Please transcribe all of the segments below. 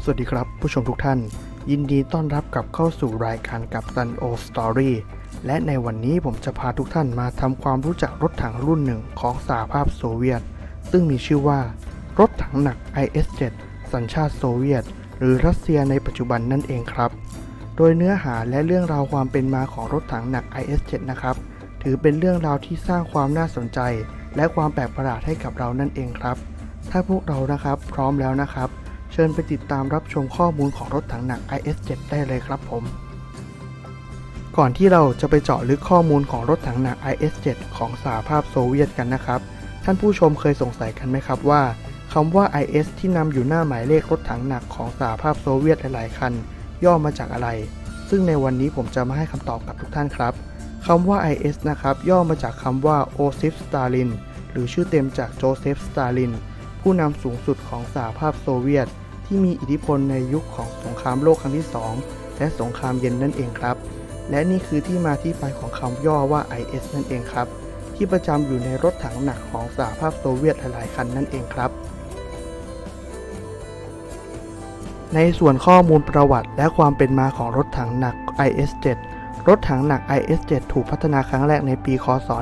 สวัสดีครับผู้ชมทุกท่านยินดีต้อนรับกลับเข้าสู่รายการกัปตันโอสตอรี่และในวันนี้ผมจะพาทุกท่านมาทำความรู้จักรถถังรุ่นหนึ่งของสหภาพโซเวียตซึ่งมีชื่อว่ารถถังหนัก IS-7 สัญชาติโซเวียตหรือรัสเซียในปัจจุบันนั่นเองครับโดยเนื้อหาและเรื่องราวความเป็นมาของรถถังหนัก IS-7 นะครับถือเป็นเรื่องราวที่สร้างความน่าสนใจและความแปลกประหลาดให้กับเรานั่นเองครับถ้าพวกเรานะครับพร้อมแล้วนะครับเชิญไปติดตามรับชมข้อมูลของรถถังหนัก IS-7 ได้เลยครับผมก่อนที่เราจะไปเจาะลึกข้อมูลของรถถังหนัก IS-7 ของสหภาพโซเวียตกันนะครับท่านผู้ชมเคยสงสัยกันไหมครับว่าคำว่า IS ที่นำอยู่หน้าหมายเลขรถถังหนักของสหภาพโซเวียตหลายๆคันย่อมาจากอะไรซึ่งในวันนี้ผมจะมาให้คำตอบกับทุกท่านครับคำว่า IS นะครับย่อมาจากคำว่าโอซิฟ สตาลินหรือชื่อเต็มจากโจเซฟ สตาลินผู้นำสูงสุดของสหภาพโซเวียตที่มีอิทธิพลในยุคของสงครามโลกครั้งที่2และสงครามเย็นนั่นเองครับและนี่คือที่มาที่ไปของคำย่อว่า IS นั่นเองครับที่ประจำอยู่ในรถถังหนักของสหภาพโซเวียตหลายคันนั่นเองครับในส่วนข้อมูลประวัติและความเป็นมาของรถถังหนัก IS-7 รถถังหนัก IS-7 ถูกพัฒนาครั้งแรกในปีค.ศ.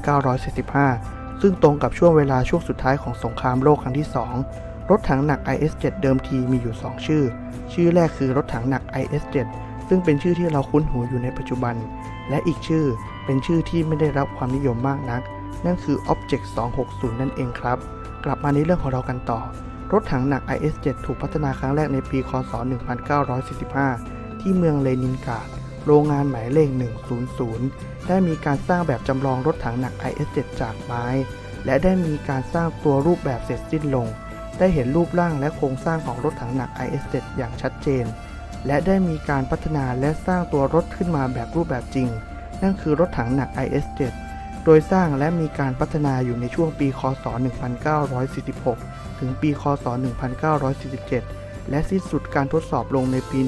1945ซึ่งตรงกับช่วงเวลาช่วงสุดท้ายของสงครามโลกครั้งที่2รถถังหนัก IS-7 เดิมทีมีอยู่2ชื่อแรกคือรถถังหนัก IS-7 ซึ่งเป็นชื่อที่เราคุ้นหูอยู่ในปัจจุบันและอีกชื่อเป็นชื่อที่ไม่ได้รับความนิยมมากนักนั่นคือ Object 260 นั่นเองครับกลับมาในเรื่องของเรากันต่อรถถังหนัก IS-7 ถูกพัฒนาครั้งแรกในปีค.ศ. 1945ที่เมืองเลนินกราดโรงงานหมายเลข 100 ได้มีการสร้างแบบจำลองรถถังหนัก IS-7 จากไม้และได้มีการสร้างตัวรูปแบบเสร็จสิ้นลงได้เห็นรูปร่างและโครงสร้างของรถถังหนัก IS-7 อย่างชัดเจนและได้มีการพัฒนาและสร้างตัวรถขึ้นมาแบบรูปแบบจริงนั่นคือรถถังหนัก IS-7 โดยสร้างและมีการพัฒนาอยู่ในช่วงปีค.ศ. 1946ถึงปีค.ศ. 1947และสิ้นสุดการทดสอบลงในปี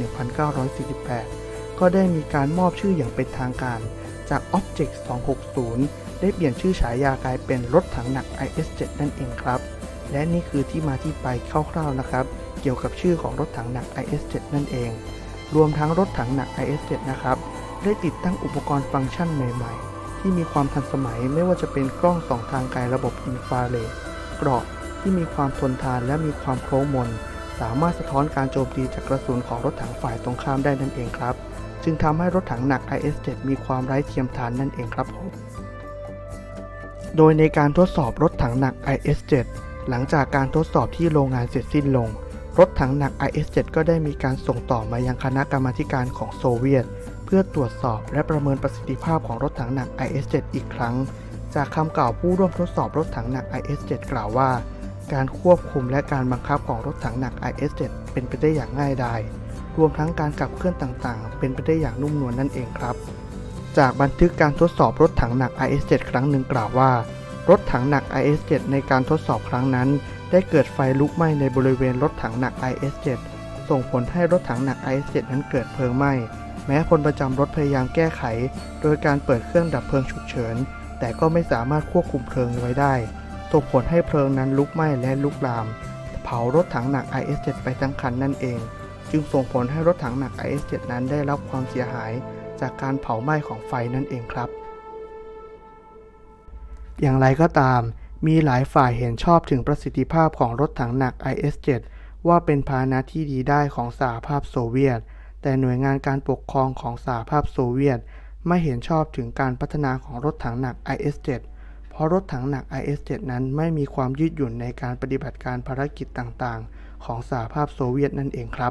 1948ก็ได้มีการมอบชื่ออย่างเป็นทางการจาก Object 260 ได้เปลี่ยนชื่อฉายากลายเป็นรถถังหนัก IS-7 นั่นเองครับและนี่คือที่มาที่ไปคร่าวๆนะครับเกี่ยวกับชื่อของรถถังหนัก IS-7 นั่นเองรวมทั้งรถถังหนัก IS-7 นะครับได้ติดตั้งอุปกรณ์ฟังก์ชันใหม่ๆที่มีความทันสมัยไม่ว่าจะเป็นกล้องส่องทางไกลระบบอินฟราเรดเกราะที่มีความทนทานและมีความโค้งมนสามารถสะท้อนการโจมตีจากกระสุนของรถถังฝ่ายตรงข้ามได้นั่นเองครับจึงทำให้รถถังหนัก IS-7 มีความไร้เทียมทานนั่นเองครับผมโดยในการทดสอบรถถังหนัก IS-7 หลังจากการทดสอบที่โรงงานเสร็จสิ้นลงรถถังหนัก IS-7 ก็ได้มีการส่งต่อมายังคณะกรรมาการของโซเวียตเพื่อตรวจสอบและประเมินประสิทธิภาพของรถถังหนัก IS-7 อีกครั้งจากคำกล่าวผู้ร่วมทดสอบรถถังหนัก IS-7 กล่าวว่าการควบคุมและการบังคับของรถถังหนัก IS-7 เป็นไปได้อย่างง่ายดายรวมทั้งการขับเคลื่อนต่างๆเป็นไปได้อย่างนุ่มนวลนั่นเองครับจากบันทึกการทดสอบรถถังหนัก IS-7 ครั้งหนึ่งกล่าวว่ารถถังหนัก IS-7 ในการทดสอบครั้งนั้นได้เกิดไฟลุกไหม้ในบริเวณรถถังหนัก IS-7 ส่งผลให้รถถังหนัก IS-7 นั้นเกิดเพลิงไหม้แม้พลประจำรถพยายามแก้ไขโดยการเปิดเครื่องดับเพลิงฉุกเฉินแต่ก็ไม่สามารถควบคุมเพลิงไว้ได้ส่งผลให้เพลิงนั้นลุกไหม้และลุกลามเผารถถังหนัก IS-7 ไปทั้งคันนั่นเองจึงส่งผลให้รถถังหนัก IS-7 นั้นได้รับความเสียหายจากการเผาไหม้ของไฟนั่นเองครับอย่างไรก็ตามมีหลายฝ่ายเห็นชอบถึงประสิทธิภาพของรถถังหนัก IS-7 ว่าเป็นพาหนะที่ดีได้ของสหภาพโซเวียตแต่หน่วยงานการปกครองของสหภาพโซเวียตไม่เห็นชอบถึงการพัฒนาของรถถังหนัก IS-7 เพราะรถถังหนัก IS-7 นั้นไม่มีความยืดหยุ่นในการปฏิบัติการภารกิจต่างๆของสหภาพโซเวียตนั่นเองครับ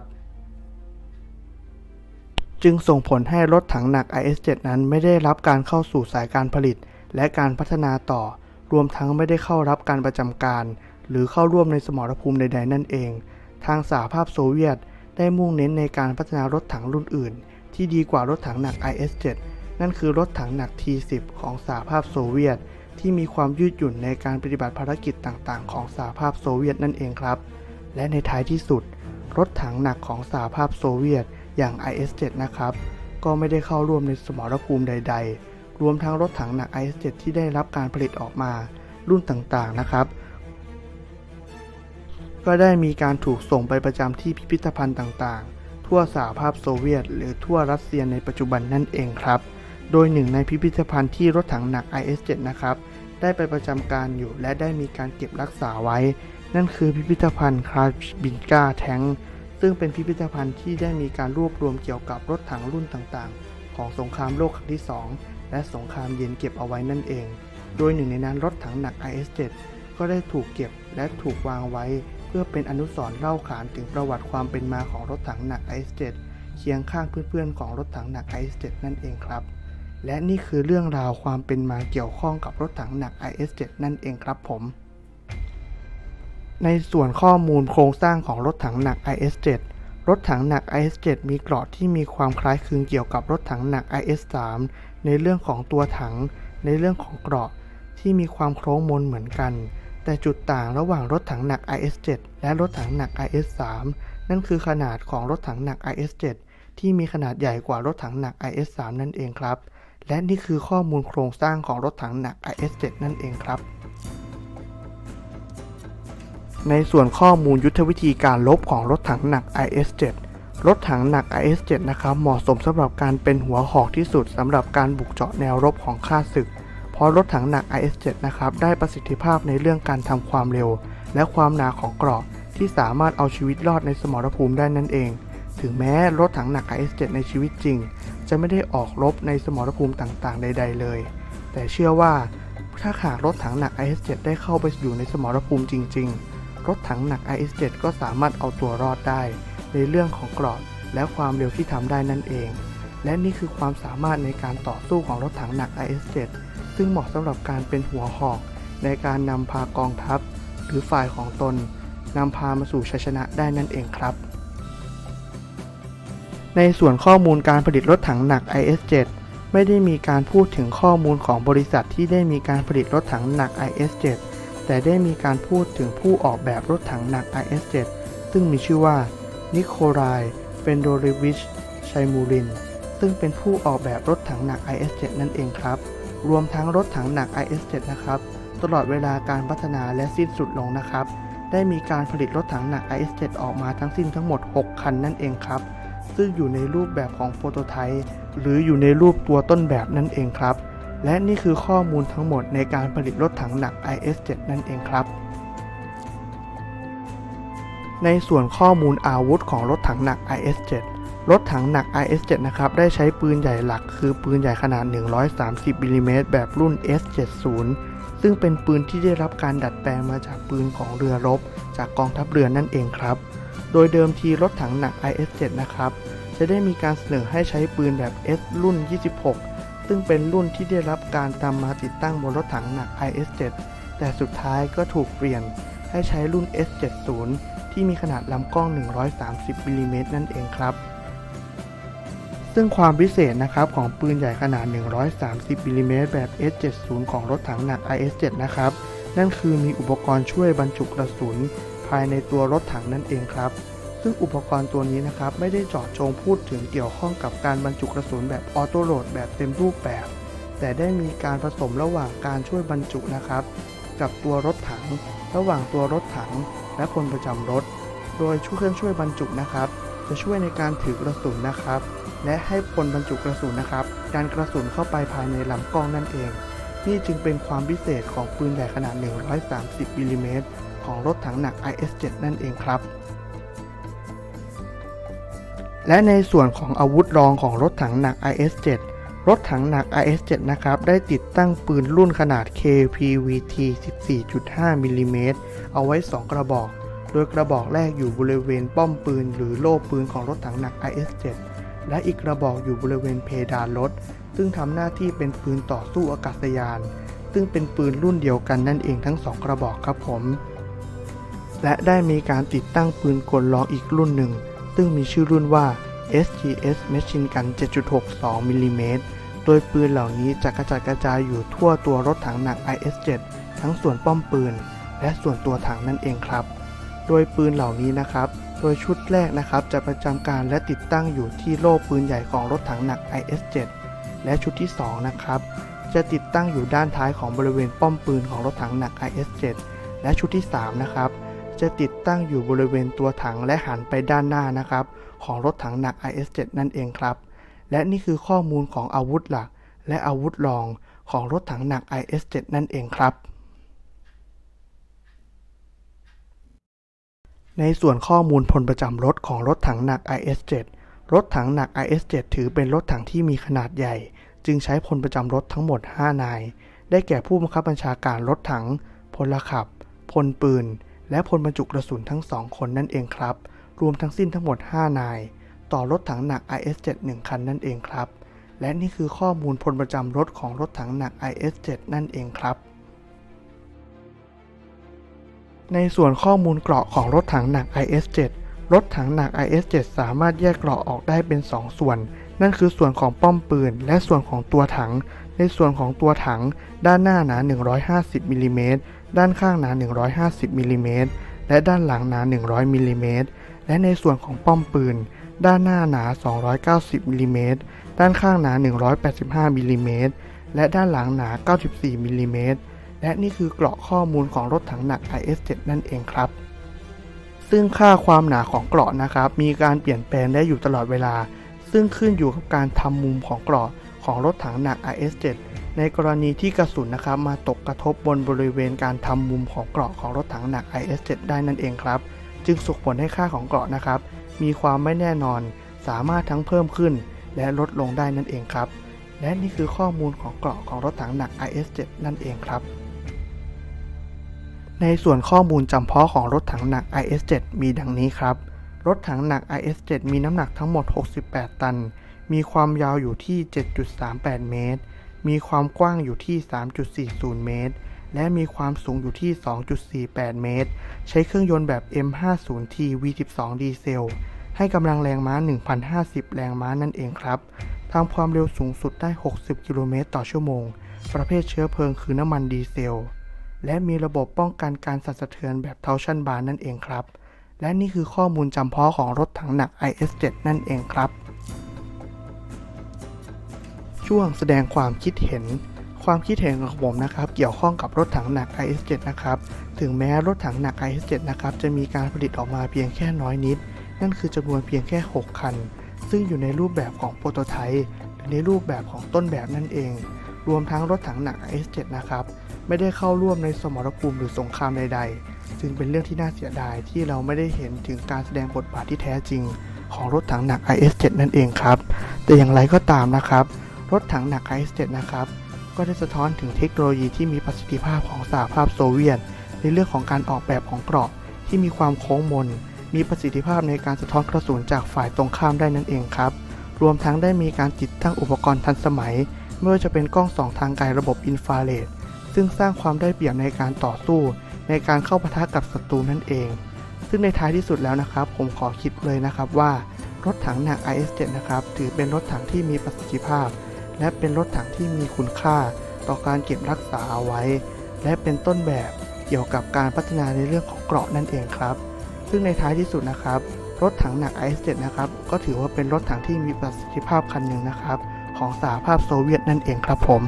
จึงส่งผลให้รถถังหนัก IS-7 นั้นไม่ได้รับการเข้าสู่สายการผลิตและการพัฒนาต่อรวมทั้งไม่ได้เข้ารับการประจำการหรือเข้าร่วมในสมรภูมิใดๆนั่นเองทางสหภาพโซเวียตได้มุ่งเน้นในการพัฒนารถถังรุ่นอื่นที่ดีกว่ารถถังหนัก IS-7 นั่นคือรถถังหนัก T-10 ของสหภาพโซเวียตที่มีความยืดหยุ่นในการปฏิบัติภารกิจต่างๆของสหภาพโซเวียตนั่นเองครับและในท้ายที่สุดรถถังหนักของสหภาพโซเวียตอย่าง IS-7 นะครับก็ไม่ได้เข้าร่วมในสมรภูมิใดๆรวมทั้งรถถังหนัก IS-7 ที่ได้รับการผลิตออกมารุ่นต่างๆนะครับก็ได้มีการถูกส่งไปประจำที่พิพิธภัณฑ์ต่างๆทั่วสหภาพโซเวียตหรือทั่วรัสเซียในปัจจุบันนั่นเองครับโดยหนึ่งในพิพิธภัณฑ์ที่รถถังหนัก IS-7 นะครับได้ไปประจำการอยู่และได้มีการเก็บรักษาไว้นั่นคือพิพิธภัณฑ์คราบินกาแทงซึ่งเป็นพิพิธภัณฑ์ที่ได้มีการรวบรวมเกี่ยวกับรถถังรุ่นต่างๆของสงครามโลกครั้งที่2และสงครามเย็นเก็บเอาไว้นั่นเองโดยหนึ่งในนั้นรถถังหนัก IS-7 ก็ได้ถูกเก็บและถูกวางไว้เพื่อเป็นอนุสรณ์เล่าขานถึงประวัติความเป็นมาของรถถังหนัก IS-7 เคียงข้างเพื่อนๆของรถถังหนัก IS-7 นั่นเองครับและนี่คือเรื่องราวความเป็นมาเกี่ยวข้องกับรถถังหนัก IS-7 นั่นเองครับผมในส่วนข้อมูลโครงสร้างของรถถังหนัก IS-7 รถถังหนัก IS-7 มีเกราะที่มีความคล้ายคลึงเกี่ยวกับรถถังหนัก IS-3 ในเรื่องของตัวถังในเรื่องของเกราะที่มีความโค้งมนเหมือนกันแต่จุดต่างระหว่างรถถังหนัก IS-7 และรถถังหนัก IS-3 นั่นคือขนาดของรถถังหนัก IS-7 ที่มีขนาดใหญ่กว่ารถถังหนัก IS-3 นั่นเองครับและนี่คือข้อมูลโครงสร้างของรถถังหนัก IS-7 นั่นเองครับในส่วนข้อมูลยุทธวิธีการรบของรถถังหนัก IS-7 รถถังหนัก IS-7 นะครับเหมาะสมสำหรับการเป็นหัวหอกที่สุดสำหรับการบุกเจาะแนวรบของข้าศึกเพราะรถถังหนัก IS-7 นะครับได้ประสิทธิภาพในเรื่องการทำความเร็วและความหนาของเกราะที่สามารถเอาชีวิตรอดในสมรภูมิได้นั่นเองถึงแม้รถถังหนัก IS-7 ในชีวิตจริงจะไม่ได้ออกรบในสมรภูมิต่างๆใดๆเลยแต่เชื่อว่าถ้าหากรถถังหนัก IS-7 ได้เข้าไปอยู่ในสมรภูมิจริงๆรถถังหนัก IS-7 ก็สามารถเอาตัวรอดได้ในเรื่องของเกราะและความเร็วที่ทำได้นั่นเองและนี่คือความสามารถในการต่อสู้ของรถถังหนัก IS-7 ซึ่งเหมาะสำหรับการเป็นหัวหอกในการนำพากองทัพหรือฝ่ายของตนนำพามาสู่ชัยชนะได้นั่นเองครับในส่วนข้อมูลการผลิตรถถังหนัก IS-7 ไม่ได้มีการพูดถึงข้อมูลของบริษัทที่ได้มีการผลิตรถถังหนัก IS-7 แต่ได้มีการพูดถึงผู้ออกแบบรถถังหนัก IS-7 ซึ่งมีชื่อว่านิโคลาย เฟนโดเรวิช ชัยมูรินซึ่งเป็นผู้ออกแบบรถถังหนัก IS-7 นั่นเองครับรวมทั้งรถถังหนัก IS-7 นะครับตลอดเวลาการพัฒนาและสิ้นสุดลงนะครับได้มีการผลิตรถถังหนัก IS-7 ออกมาทั้งสิ้นทั้งหมด6คันนั่นเองครับซึ่งอยู่ในรูปแบบของโปรโตไทป์หรืออยู่ในรูปตัวต้นแบบนั่นเองครับและนี่คือข้อมูลทั้งหมดในการผลิตรถถังหนัก IS-7 นั่นเองครับในส่วนข้อมูลอาวุธของรถถังหนัก IS-7 รถถังหนัก IS-7 นะครับได้ใช้ปืนใหญ่หลักคือปืนใหญ่ขนาด130มิลลิเมตรแบบรุ่น S70 ซึ่งเป็นปืนที่ได้รับการดัดแปลงมาจากปืนของเรือรบจากกองทัพเรือนั่นเองครับโดยเดิมทีรถถังหนัก IS-7 นะครับจะได้มีการเสนอให้ใช้ปืนแบบ S รุ่น 26 ซึ่งเป็นรุ่นที่ได้รับการนำมาติดตั้งบนรถถังหนัก IS-7 แต่สุดท้ายก็ถูกเปลี่ยนให้ใช้รุ่น S70 ที่มีขนาดลำกล้อง130มิลลิเมตรนั่นเองครับซึ่งความพิเศษนะครับของปืนใหญ่ขนาด130มิลลิเมตรแบบ S70 ของรถถังหนัก IS-7 นะครับนั่นคือมีอุปกรณ์ช่วยบรรจุกระสุนภายในตัวรถถังนั่นเองครับซึ่งอุปกรณ์ตัวนี้นะครับไม่ได้เจาะจงพูดถึงเกี่ยวข้องกับการบรรจุกระสุนแบบออโต้โหลดแบบเต็มรูปแบบแต่ได้มีการผสมระหว่างการช่วยบรรจุนะครับกับตัวรถถังระหว่างตัวรถถังและคนประจำรถโดยเครื่องช่วยบรรจุนะครับจะช่วยในการถือกระสุนนะครับและให้คนบรรจุกระสุนนะครับดันกระสุนเข้าไปภายในลำกล้องนั่นเองนี่จึงเป็นความพิเศษของปืนใหญ่ขนาด130มิลลิเมตรของรถถังหนัก IS-7 นั่นเองครับและในส่วนของอาวุธรองของรถถังหนัก IS-7 รถถังหนัก IS-7 นะครับได้ติดตั้งปืนรุ่นขนาด KPVT 14.5 มิลลิเมตรเอาไว้2กระบอกโดยกระบอกแรกอยู่บริเวณป้อมปืนหรือโล่ปืนของรถถังหนัก IS-7 และอีกกระบอกอยู่บริเวณเพดานรถซึ่งทำหน้าที่เป็นปืนต่อสู้อากาศยานซึ่งเป็นปืนรุ่นเดียวกันนั่นเองทั้ง2กระบอกครับผมและได้มีการติดตั้งปืนกลรองอีกรุ่นหนึ่งซึ่งมีชื่อรุ่นว่า SGS Machine Gun 7.62 มิลลิเมตรโดยปืนเหล่านี้จะกระจัดกระจายอยู่ทั่วตัวรถถังหนัก IS-7 ทั้งส่วนป้อมปืนและส่วนตัวถังนั่นเองครับโดยปืนเหล่านี้นะครับโดยชุดแรกนะครับจะประจำการและติดตั้งอยู่ที่โล่ปืนใหญ่ของรถถังหนัก IS-7 และชุดที่2นะครับจะติดตั้งอยู่ด้านท้ายของบริเวณป้อมปืนของรถถังหนัก IS-7 และชุดที่3นะครับจะติดตั้งอยู่บริเวณตัวถังและหันไปด้านหน้านะครับของรถถังหนัก IS-7 นั่นเองครับและนี่คือข้อมูลของอาวุธหลักและอาวุธรองของรถถังหนัก IS-7 นั่นเองครับในส่วนข้อมูลพลประจำรถของรถถังหนัก IS-7 รถถังหนัก IS-7 ถือเป็นรถถังที่มีขนาดใหญ่จึงใช้พลประจำรถทั้งหมด5นายได้แก่ผู้บังคับบัญชาการรถถังพลขับพลปืนและพลบรรจุกระสุนทั้ง2คนนั่นเองครับรวมทั้งสิ้นทั้งหมด5นายต่อรถถังหนัก IS-7 1คันนั่นเองครับและนี่คือข้อมูลพลประจำรถของรถถังหนัก IS-7 นั่นเองครับในส่วนข้อมูลเกราะของรถถังหนัก IS-7 รถถังหนัก IS-7 สามารถแยกเกราะออกได้เป็น2ส่วนนั่นคือส่วนของป้อมปืนและส่วนของตัวถังในส่วนของตัวถังด้านหน้าหนา150มิลลิเมตรด้านข้างหนา150มิลลิเมตรและด้านหลังหนา100มิลลิเมตรและในส่วนของป้อมปืนด้านหน้าหนา290มิลลิเมตรด้านข้างหนา185มิลลิเมตรและด้านหลังหนา94มิลลิเมตรและนี่คือเกราะข้อมูลของรถถังหนัก IS-7 นั่นเองครับซึ่งค่าความหนาของเกราะนะครับมีการเปลี่ยนแปลงได้อยู่ตลอดเวลาซึ่งขึ้นอยู่กับการทำมุมของเกราะของรถถังหนัก IS-7 ในกรณีที่กระสุนนะครับมาตกกระทบบนบริเวณการทำมุมของเกราะของรถถังหนัก IS-7 ได้นั่นเองครับจึงส่งผลให้ค่าของเกราะนะครับมีความไม่แน่นอนสามารถทั้งเพิ่มขึ้นและลดลงได้นั่นเองครับและนี่คือข้อมูลของเกราะของรถถังหนัก IS-7 นั่นเองครับในส่วนข้อมูลจำเพาะของรถถังหนัก IS-7 มีดังนี้ครับรถถังหนัก IS-7 มีน้ำหนักทั้งหมด68ตันมีความยาวอยู่ที่ 7.38 เมตรมีความกว้างอยู่ที่ 3.40 เมตรและมีความสูงอยู่ที่ 2.48 เมตรใช้เครื่องยนต์แบบ M50T V12 ดีเซลให้กำลังแรงม้า 1,050 แรงม้านั่นเองครับทำความเร็วสูงสุดได้60กิโลเมตรต่อชั่วโมงประเภทเชื้อเพลิงคือน้ำมันดีเซลและมีระบบป้องกันการสั่นสะเทือนแบบทอร์ชันบาร์นั่นเองครับและนี่คือข้อมูลจำเพาะของรถถังหนัก IS-7 นั่นเองครับช่วงแสดงความคิดเห็นของผมนะครับเกี่ยวข้องกับรถถังหนัก IS-7 นะครับถึงแม้รถถังหนัก IS-7 นะครับจะมีการผลิตออกมาเพียงแค่น้อยนิดนั่นคือจำนวนเพียงแค่6คันซึ่งอยู่ในรูปแบบของโปรโตไทป์หรือในรูปแบบของต้นแบบนั่นเองรวมทั้งรถถังหนัก IS-7 นะครับไม่ได้เข้าร่วมในสมรภูมิหรือสงครามใดๆจึงเป็นเรื่องที่น่าเสียดายที่เราไม่ได้เห็นถึงการแสดงบทบาทที่แท้จริงของรถถังหนัก IS-7 นั่นเองครับแต่อย่างไรก็ตามนะครับรถถังหนัก IS-7 นะครับก็ได้สะท้อนถึงเทคโนโลยีที่มีประสิทธิภาพของสหภาพโซเวียตในเรื่องของการออกแบบของเกราะที่มีความโค้งมนมีประสิทธิภาพในการสะท้อนกระสุนจากฝ่ายตรงข้ามได้นั่นเองครับรวมทั้งได้มีการติดตั้งอุปกรณ์ทันสมัยไม่ว่าจะเป็นกล้องส่องทางไกลระบบอินฟราเรดซึ่งสร้างความได้เปรียบในการต่อสู้ในการเข้าปะทะกับศัตรูนั่นเองซึ่งในท้ายที่สุดแล้วนะครับผมขอคิดเลยนะครับว่ารถถังหนัก IS-7 นะครับถือเป็นรถถังที่มีประสิทธิภาพและเป็นรถถังที่มีคุณค่าต่อการเก็บรักษาเอาไว้และเป็นต้นแบบเกี่ยวกับการพัฒนาในเรื่องของเกราะนั่นเองครับซึ่งในท้ายที่สุดนะครับรถถังหนัก IS-7 นะครับก็ถือว่าเป็นรถถังที่มีประสิทธิภาพคันหนึ่งนะครับของสหภาพโซเวียตนั่นเองครับผม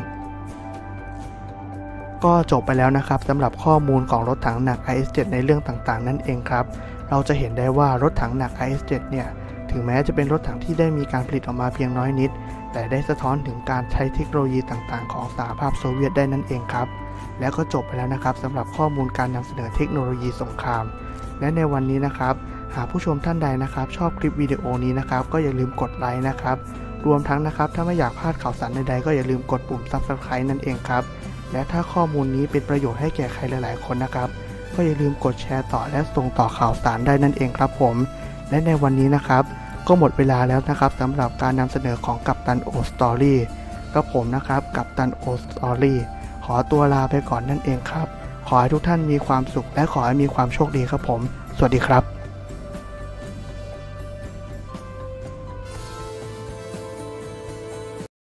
ก็จบไปแล้วนะครับสำหรับข้อมูลของรถถังหนัก IS-7 ในเรื่องต่างๆนั่นเองครับเราจะเห็นได้ว่ารถถังหนัก IS-7 เนี่ยถึงแม้จะเป็นรถถังที่ได้มีการผลิตออกมาเพียงน้อยนิดแต่ได้สะท้อนถึงการใช้เทคโนโลยีต่างๆของสหภาพโซเวียตได้นั่นเองครับแล้วก็จบไปแล้วนะครับสำหรับข้อมูลการนำเสนอเทคโนโลยีสงครามและในวันนี้นะครับหากผู้ชมท่านใดนะครับชอบคลิปวิดีโอนี้นะครับก็อย่าลืมกดไลค์นะครับรวมทั้งนะครับถ้าไม่อยากพลาดข่าวสารใดๆก็อย่าลืมกดปุ่ม Subscribe นั่นเองครับและถ้าข้อมูลนี้เป็นประโยชน์ให้แก่ใครหลายๆคนนะครับก็อย่าลืมกดแชร์ต่อและส่งต่อข่าวสารได้นั่นเองครับผมและในวันนี้นะครับก็หมดเวลาแล้วนะครับสำหรับการนำเสนอของกัปตันโอสตอรี่กับผมนะครับกัปตันโอสตอรี่ขอตัวลาไปก่อนนั่นเองครับขอให้ทุกท่านมีความสุขและขอให้มีความโชคดีครับผมสวัสดีครับ